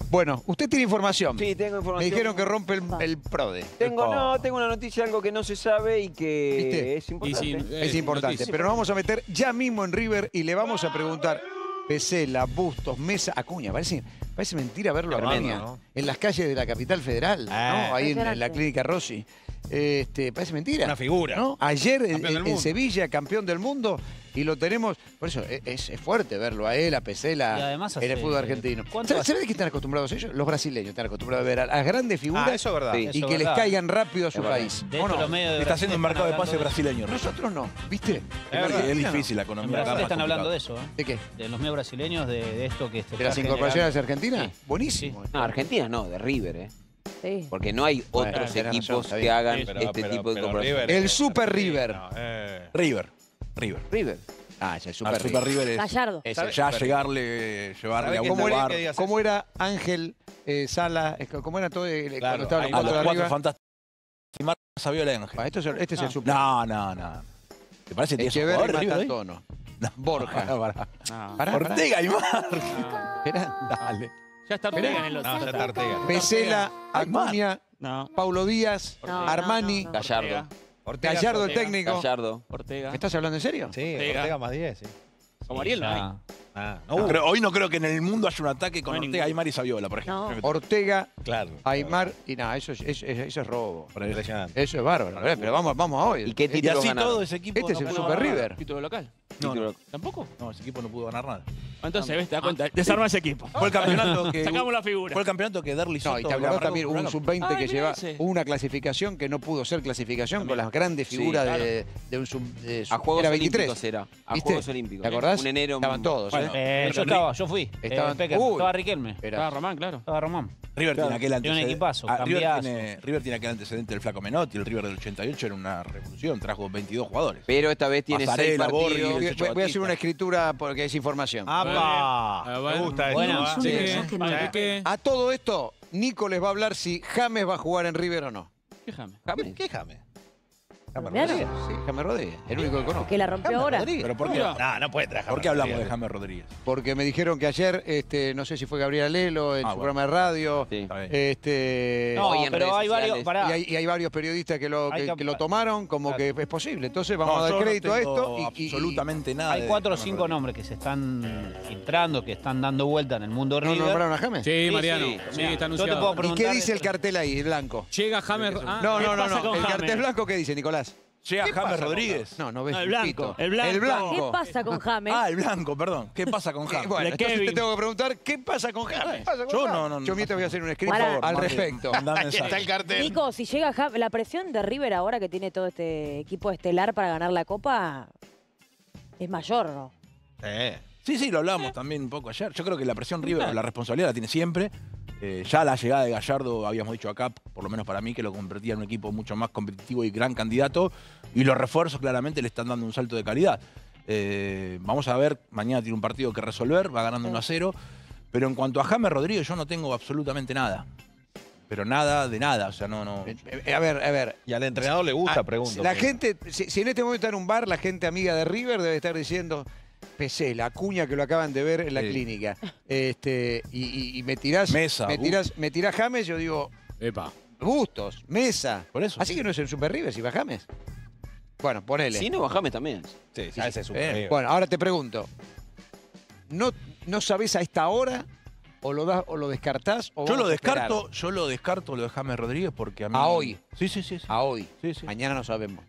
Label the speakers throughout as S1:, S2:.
S1: Bueno, usted tiene información.
S2: Sí, tengo información.
S1: Me dijeron que rompe el PRODE.
S2: Tengo una noticia, algo que no se sabe y que
S1: ¿Viste?
S2: es importante.
S1: Es importante.
S3: noticia.
S1: Pero nos vamos a meter ya mismo en River y le vamos a preguntar. Pesela, Bustos, Mesa, Acuña. Parece mentira verlo a
S4: Tremendo,
S1: Acuña
S4: ¿no?
S1: en las calles de la capital federal, ¿no? Ahí en la clínica Rossi. Parece mentira.
S4: Una figura.
S1: ¿No? Ayer
S4: Campeón del
S1: en
S4: mundo.
S1: Sevilla, campeón del mundo, y lo tenemos. Por eso es fuerte verlo a él, a Pesela,
S3: Y además
S1: en el
S3: hace-
S1: fútbol argentino.
S3: ¿cuánto
S1: ¿Sabes de qué están acostumbrados ellos? Los brasileños están acostumbrados a ver a las grandes figuras
S4: Eso es verdad.
S2: Sí.
S1: y
S3: Eso
S1: que
S3: es
S1: les
S3: verdad.
S1: caigan rápido a su
S2: Es verdad.
S1: país.
S3: De
S1: ¿O
S3: hecho,
S1: no?
S3: los medios de
S5: Está haciendo un
S3: Brasil
S5: mercado de
S3: están
S5: pase
S3: hablando
S5: brasileño.
S1: Nosotros no, ¿viste?
S5: Es difícil la
S3: En
S5: economía.
S3: Brasil
S5: acá,
S3: están
S5: es
S3: hablando
S5: complicado.
S3: de eso,
S1: ¿De qué?
S3: de los medios brasileños, de esto que
S1: ¿De las incorporaciones argentinas?
S3: Sí.
S1: Buenísimo.
S2: No, Argentina no, de River,
S6: Sí.
S2: Porque no hay
S1: Bueno,
S2: otros
S1: tenés razón,
S2: equipos
S1: está
S2: que
S1: bien.
S2: hagan
S4: Pero
S2: este tipo de incorporaciones.
S1: El Super River.
S5: River.
S2: River.
S1: Ah, es el
S5: Al
S1: Super
S5: Super
S1: River.
S5: River es
S6: Gallardo.
S1: Ese.
S5: ya llevarle a un
S1: ¿Cómo
S5: lugar.
S1: era, cómo era Ángel Sala? ¿Cómo era todo cuando
S4: Claro,
S1: estaban
S4: ahí
S1: los
S5: A los
S1: cuatro de
S5: cuatro
S1: arriba?
S5: fantásticos. Mar Saviola y Ángel.
S1: Ah, este es el Super
S5: No. ¿Te parece que es un
S1: Echeverri,
S5: jugador de River hoy?
S1: Matantono.
S5: No.
S1: Borja.
S5: Pará.
S1: Pará,
S5: Ortega y Mar.
S1: Esperá.
S5: Dale.
S7: Ya está Ortega en el otro.
S4: No, ya está Ortega.
S1: Pesela, Acuña,
S7: No.
S1: Paulo Díaz,
S6: No,
S1: Armani,
S6: no.
S2: Gallardo.
S1: Gallardo el
S7: Ortega.
S1: técnico.
S2: Gallardo.
S7: Ortega.
S1: ¿Me estás hablando en serio?
S4: Sí, Ortega más 10, sí.
S7: Como Ariel no hay.
S5: Hoy no creo que en el mundo haya un ataque con
S7: No hay
S5: Ortega,
S7: ninguno.
S5: Aymar y Saviola, por ejemplo.
S6: No.
S1: Ortega,
S4: Claro.
S1: Aymar y nada, eso es robo.
S4: Impresionante.
S1: Eso es bárbaro. Pero vamos a hoy.
S2: ¿Y qué
S5: Y
S2: títulos
S5: así
S2: ganaron?
S5: todo ese equipo.
S1: Este es
S5: no
S1: el
S5: ganó
S1: Super
S5: nada.
S1: River.
S7: Título local.
S2: Título-
S7: ¿Tampoco?
S5: No, ese equipo no pudo ganar nada.
S7: Entonces, ¿ves? Te das cuenta. Desarma ese equipo.
S5: Fue el campeonato que.
S7: Sacamos la figura.
S5: Fue el campeonato que Derli Soto.
S1: No, y te
S5: había
S1: acordás
S5: agarrado
S1: también
S5: por
S1: un
S5: una-
S1: sub-20 que
S7: Ay,
S1: lleva
S7: mirá ese.
S1: una clasificación que no pudo ser clasificación con las grandes
S2: Sí,
S1: figuras
S2: claro.
S1: de un sub.
S2: A Juegos
S1: era
S2: Olímpicos
S1: 23.
S2: era. A
S1: ¿Viste?
S2: Juegos Olímpicos.
S1: ¿Te acordás?
S2: Un enero.
S1: Estaban todos,
S5: Bueno,
S3: Yo fui.
S1: Estaban-
S3: Peckerman,
S1: Uy.
S3: estaba Riquelme,
S1: Era
S7: Estaba Román, claro.
S3: estaba Román.
S5: River tiene aquel
S3: Tiene un
S5: antecedente.
S3: equipazo,
S5: River
S3: cambiazo.
S5: tiene aquel antecedente del Flaco Menotti. El River del 88 era una revolución. Trajo 22 jugadores.
S2: Pero esta vez tiene 6
S5: Pasarela, Borghi,
S2: partidos.
S5: el Checho
S1: Voy a hacer
S5: Batista.
S1: una escritura porque es información.
S4: ¡Apa! Me gusta eso.
S3: Buena.
S4: ¿eh?
S7: Sí.
S4: Sí.
S7: ¿Qué?
S1: A todo esto, Nico les va a hablar si James va a jugar en River o no.
S7: Déjame.
S2: James.
S4: ¿Qué James?
S6: Claro.
S1: Sí, James Rodríguez, el único que conozco.
S6: Que la rompió ahora.
S5: ¿Pero por qué?
S4: No, no puede trabajar.
S5: ¿Por qué hablamos de James Rodríguez?
S1: Porque me dijeron que ayer, no sé si fue Gabriel Lelo en su
S5: Bueno.
S1: programa de radio.
S2: Sí.
S5: Está bien.
S3: No,
S2: Hoy en
S3: pero
S2: redes
S3: hay varios.
S2: sociales.
S3: Pará.
S1: Y hay varios periodistas que lo,
S3: Hay
S1: que,
S3: que-
S1: que lo tomaron como
S3: Claro.
S1: que es posible. Entonces vamos
S5: No,
S1: a
S5: yo
S1: dar
S5: no
S1: crédito a
S5: tengo
S1: esto.
S5: absolutamente nada.
S3: Hay
S5: de
S3: 4 o
S5: James
S3: 5
S5: Rodríguez.
S3: nombres que se están filtrando, que están dando vuelta en el mundo
S1: ¿No
S3: River.
S1: nombraron a James?
S7: Sí, Mariano.
S2: sí.
S7: Sí,
S3: Mirá,
S7: está
S3: yo te
S7: anunciado.
S3: puedo
S1: ¿Y
S3: preguntar
S1: qué dice el
S3: esto.
S1: cartel ahí, el blanco?
S7: Llega James. Ah,
S1: No,
S7: ¿qué
S1: no, no,
S7: pasa
S1: no.
S7: con
S1: El
S7: James?
S1: cartel blanco, ¿qué dice, Nicolás?
S5: Llega
S4: ¿Qué
S5: James
S4: pasa con
S5: Rodríguez.
S1: No, no ves.
S7: No, el
S1: un
S7: blanco,
S1: pito.
S7: el blanco.
S1: El blanco.
S6: ¿Qué pasa con James?
S5: Ah, el blanco, perdón. ¿Qué pasa con James?
S1: Bueno,
S7: De
S1: entonces
S7: Kevin.
S1: te tengo que preguntar, ¿qué pasa con James?
S5: Yo no.
S1: Yo mientras voy a hacer un escrito
S6: Pará.
S1: al
S5: Mande-
S1: respecto.
S5: mandá
S4: Ahí
S5: mensaje.
S4: está el cartel.
S6: Nico, si llega James, la presión de River ahora que tiene todo este equipo estelar para ganar la Copa es mayor, ¿no?
S5: Sí, lo hablábamos también un poco ayer. Yo creo que la presión River, la responsabilidad la tiene siempre. Ya la llegada de Gallardo, habíamos dicho acá, por lo menos para mí, que lo convertía en un equipo mucho más competitivo y gran candidato. Y los refuerzos claramente le están dando un salto de calidad. Vamos a ver, mañana tiene un partido que resolver, va ganando 1-0. Pero en cuanto a James Rodríguez, yo no tengo absolutamente nada. Pero nada de nada, o sea, no.
S1: A ver.
S4: Y al entrenador le gusta,
S1: Ah,
S4: pregunto.
S1: La
S4: porque-
S1: gente, si en este momento está en un bar, la gente amiga de River debe estar diciendo, Pesela, Acuña, que lo acaban de ver en la
S5: Sí.
S1: clínica. Y me tirás,
S5: Mesa,
S1: me tirás James, yo digo,
S7: Epa.
S1: Bustos, Mesa.
S5: Por eso.
S1: Así que no es el Super River si va James. Bueno, ponele.
S2: Si no, va James también.
S4: Sí, ya ese es un feo.
S1: Bueno, ahora te pregunto. ¿No sabés a esta hora o lo das o lo descartás? O
S5: Yo
S1: vamos
S5: lo
S1: a esperar?
S5: descarto lo de James Rodríguez porque a mí.
S1: A hoy.
S5: Sí.
S1: A hoy.
S5: Sí.
S1: Mañana no sabemos.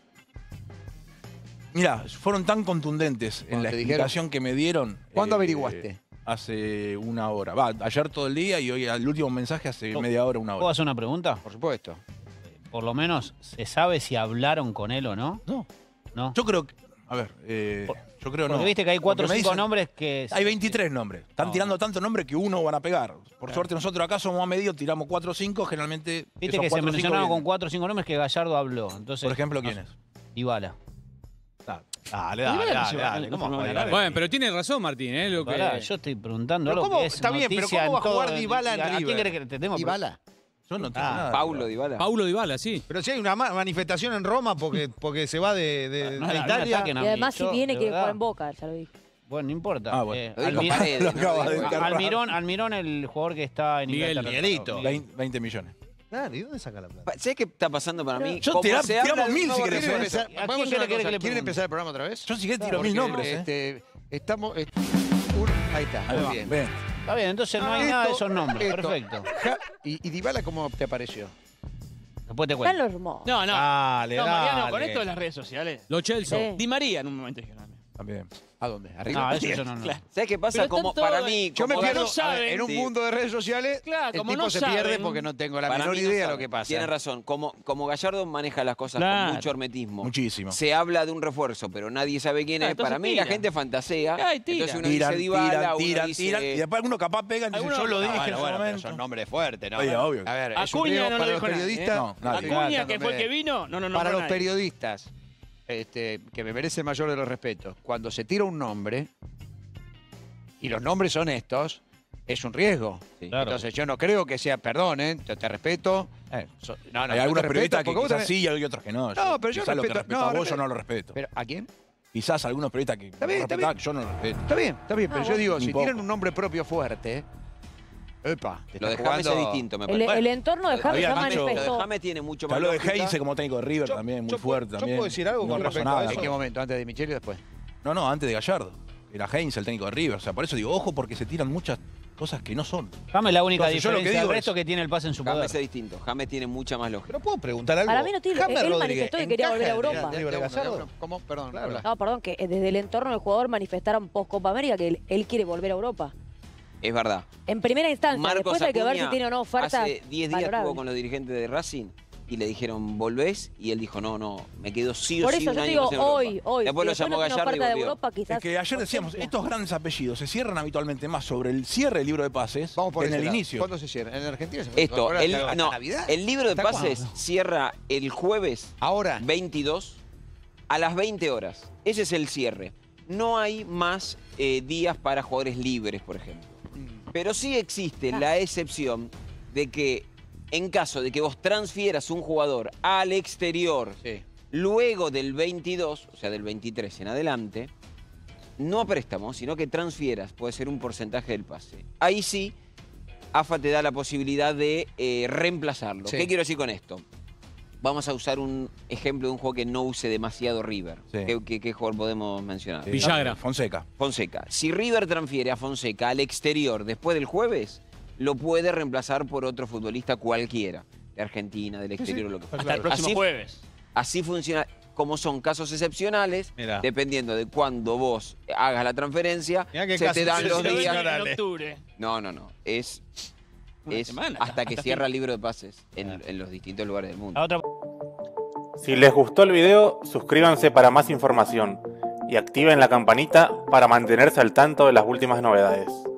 S5: Mirá, fueron tan contundentes en
S1: Cuando
S5: la
S1: te dijeron-
S5: explicación que me dieron.
S1: ¿Cuándo averiguaste?
S5: Hace una hora. Ayer todo el día y hoy el último mensaje hace
S3: ¿Puedo-
S5: media hora, una
S3: ¿Puedo
S5: hora.
S3: hacer una pregunta?
S1: Por supuesto.
S3: Por lo menos, ¿se sabe si hablaron con él o no?
S5: No.
S3: ¿No?
S5: Yo creo que. A ver, yo creo no.
S3: Porque viste que hay 4 o
S5: Porque me
S3: 5
S5: dicen-
S3: nombres que...
S5: Hay 23 nombres. Están
S3: No.
S5: tirando tantos nombres que uno van a pegar. Por suerte nosotros acá somos a medio, tiramos 4 o 5, generalmente.
S3: Viste
S5: esos
S3: que se
S5: 4 o 5
S3: mencionaron con
S5: vienen.
S3: 4 o 5 nombres que Gallardo habló. Entonces,
S5: Por ejemplo,
S3: no
S5: ¿quién
S3: sé.
S5: es?
S3: Dybala.
S4: Dale. ¿Cómo
S7: Bueno,
S4: juega?
S7: bueno, pero tiene razón Martín, ¿eh? Lo que...
S3: Pará, yo estoy preguntando
S4: Pero
S3: algo
S4: ¿cómo?
S3: que es
S4: Está bien, pero
S3: noticia
S4: ¿cómo va
S3: en
S4: a jugar
S3: todo-
S4: Dybala en
S3: ¿A quién
S4: River?
S3: querés que te tenemos?
S1: Dybala.
S5: Yo no tengo nada.
S2: Paulo Dybala.
S7: Paulo Dybala, sí.
S4: Pero si hay una manifestación en Roma porque se va de
S3: No, no,
S4: Italia.
S3: ataque, no,
S6: Y además
S3: yo,
S6: si viene
S3: de
S6: quiere
S3: verdad.
S6: jugar en Boca, ya lo dije.
S3: Bueno, no importa.
S5: Ah, bueno.
S2: Lo dijo
S3: Almirón,
S2: Paredes,
S5: Lo acaba de
S2: no,
S5: enterrar.
S3: Almirón, el jugador que está en
S7: Miguel,
S3: Inglaterra.
S4: Miguelito.
S5: 20 millones.
S8: Claro, ¿y dónde saca la plata?
S2: ¿Sabes qué está pasando para mí?
S5: Yo
S2: Como
S5: tiramos
S2: se habla de un
S5: 1000 si
S2: nuevo
S5: querés.
S1: ¿Quieren
S2: refuerzo.
S1: empezar?
S3: ¿A
S1: Vamos
S3: quién
S1: a
S3: quiere
S1: una
S3: que
S1: cosa.
S3: le
S1: ¿Quieren
S3: pregunte?
S1: empezar el programa otra vez?
S5: Yo si querés tiro
S1: Porque,
S5: 1000 nombres.
S1: estamos... ahí está,
S5: Ahí
S1: muy
S5: va,
S1: bien.
S5: ven.
S3: Está bien, entonces no hay nada de esos nombres.
S1: Esto.
S3: Perfecto.
S1: ¿Y Dybala cómo te apareció?
S3: Después te
S6: Están
S3: cuento.
S6: los hermosos.
S8: No, no.
S4: Dale,
S8: No, Mariano, con
S4: dale.
S8: esto de las redes sociales.
S7: Lo Chelsea.
S6: Sí.
S8: Di María en un momento dijeron.
S5: También.
S1: ¿A dónde? ¿Arriba?
S3: No, eso yo no.
S8: Claro.
S2: ¿Sabes qué pasa?
S8: Pero
S2: Como
S8: están
S2: para
S8: todos-
S2: mí,
S1: Yo me
S2: como
S1: pierdo
S8: no saben.
S1: en un
S2: Sí.
S1: mundo de redes sociales.
S8: Claro,
S1: el
S8: como
S1: tipo
S8: no
S1: se
S8: saben.
S1: pierde porque no tengo la
S2: para
S1: menor
S2: mí no
S1: idea de
S2: sabe.
S1: lo que pasa.
S2: Tiene razón. Como Gallardo maneja las cosas
S8: Claro.
S2: con mucho hermetismo.
S5: Muchísimo.
S2: Se habla de un refuerzo, pero nadie sabe quién es.
S8: entonces
S2: Para mí
S8: tira.
S2: la gente fantasea.
S8: Ay, tira.
S2: Entonces uno
S5: Tiran,
S2: dice Dybala,
S5: tiran,
S2: uno
S5: tiran,
S2: dice...
S5: tiran. Y después alguno capaz pega y dice,
S8: Alguno-
S5: yo lo dije en
S4: Bueno,
S5: ese
S4: bueno, pero
S5: momento.
S4: son nombres fuertes, ¿no?
S5: Oye, obvio.
S1: A ver, es un
S8: Acuña
S1: riesgo
S8: no lo
S1: para los
S8: dijo nadie,
S1: periodistas.
S5: No, nadie.
S8: Acuña, que fue el que vino, no.
S1: Para los
S8: nadie.
S1: periodistas, que me merece el mayor de los respetos, cuando se tira un nombre, y los nombres son estos, es un riesgo.
S2: Sí.
S3: Claro.
S1: Entonces yo no creo que sea, perdón, te respeto. No,
S5: Hay
S1: yo
S5: algunos
S1: te respeto
S5: periodistas que
S1: porque vos
S5: quizás
S1: también-
S5: sí y hay otros que no.
S1: No, pero yo
S5: quizás lo que
S1: respeto-
S5: respeto
S1: no,
S5: a vos,
S1: respeto-
S5: yo no lo respeto.
S1: ¿Pero a quién?
S5: Quizás algunos periodistas que
S1: Está bien,
S5: vos
S1: está
S5: respetás,
S1: bien.
S5: yo no lo respeto.
S1: Está bien, pero yo
S6: bueno.
S1: digo,
S5: Ni
S1: si
S5: poco.
S1: tienen un nombre propio fuerte, epa, te
S2: Lo de
S1: está
S2: James es
S1: jugando-
S2: distinto, me
S6: El,
S2: parece.
S6: el entorno de James
S5: había
S6: ya
S5: dicho-
S2: Lo de
S6: manifestó.
S2: James tiene mucho
S5: Te
S2: más
S5: habló de
S2: lógica.
S5: Heinze como técnico de River
S4: Yo-
S5: también, muy
S4: yo
S5: fuerte
S4: puedo- yo
S5: también.
S4: puedo decir algo
S5: No
S4: con
S5: pasó
S4: respecto a
S5: nada.
S1: ¿En qué momento? ¿Antes de Micheli o después?
S5: No, antes de Gallardo. Era Heinze el técnico de River. O sea, por eso digo, ojo, porque se tiran muchas cosas que no son.
S3: James la única
S5: Entonces, yo lo que
S3: diferencia del
S5: digo
S3: resto
S5: es-
S3: que tiene el pase en su poder.
S2: James es distinto. James tiene mucha más lógica.
S4: Pero puedo preguntar algo.
S6: Para mí no tiene-
S4: James
S6: él
S4: Rodríguez,
S6: manifestó que quería volver a
S4: ¿encaja en
S6: Europa.
S4: River de Gallardo?
S1: ¿Cómo? Perdón.
S4: Claro.
S1: habla.
S6: No, perdón, que desde el entorno del jugador manifestaron post Copa América que él quiere volver a Europa.
S2: Es verdad.
S6: En primera instancia,
S2: Marcos
S6: después hay que ver
S2: Acuña
S6: si tiene o no ofertas
S2: hace 10 días
S6: valorables.
S2: estuvo con los dirigentes de Racing y le dijeron, ¿volvés? Y él dijo, no, me quedo sí o
S6: Por
S2: sí
S6: eso
S2: un
S6: yo te
S2: año
S6: digo,
S2: más en Europa.
S6: hoy.
S2: Después lo
S6: si
S2: llamó
S6: no tiene
S2: Gallardo y
S6: oferta de
S2: volvió.
S6: Europa, quizás.
S5: Es que ayer decíamos,
S6: por
S5: estos grandes apellidos se cierran habitualmente más sobre el cierre del libro de pases
S1: Vamos por
S5: que en
S1: ese
S5: el
S1: lado.
S5: inicio.
S1: ¿Cuándo se cierra? ¿En Argentina se puede
S2: Esto,
S1: incorporar
S2: el,
S1: hasta
S2: no,
S1: Navidad?
S2: el libro de
S1: ¿Hasta
S2: pases
S1: cuándo?
S2: cierra el jueves
S1: Ahora.
S2: 22 a las 20 horas. Ese es el cierre. No hay más días para jugadores libres, por ejemplo. Pero sí existe la excepción de que en caso de que vos transfieras un jugador al exterior
S1: Sí.
S2: luego del 22, o sea, del 23 en adelante, no a préstamo, sino que transfieras, puede ser un porcentaje del pase. Ahí sí, AFA te da la posibilidad de reemplazarlo.
S1: Sí.
S2: ¿Qué quiero decir con esto? Vamos a usar un ejemplo de un juego que no use demasiado River.
S5: Sí.
S2: ¿Qué jugador podemos mencionar?
S7: Villagra.
S5: Fonseca.
S2: Fonseca. Si River transfiere a Fonseca al exterior después del jueves, lo puede reemplazar por otro futbolista cualquiera. De Argentina, del exterior, lo que fuera.
S8: Hasta el próximo
S2: Así-
S8: jueves.
S2: Así funciona, como son casos excepcionales,
S4: Mirá.
S2: dependiendo de cuándo vos hagas la transferencia,
S4: Mirá qué
S2: se te
S4: casos
S2: dan los
S4: excepcionales.
S2: días.
S8: En octubre.
S2: No. Es
S8: Una semana,
S2: hasta que
S8: hasta
S2: cierra
S8: fin.
S2: el libro de pases en los distintos lugares del mundo.
S3: La otra
S9: Si les gustó el video, suscríbanse para más información y activen la campanita para mantenerse al tanto de las últimas novedades.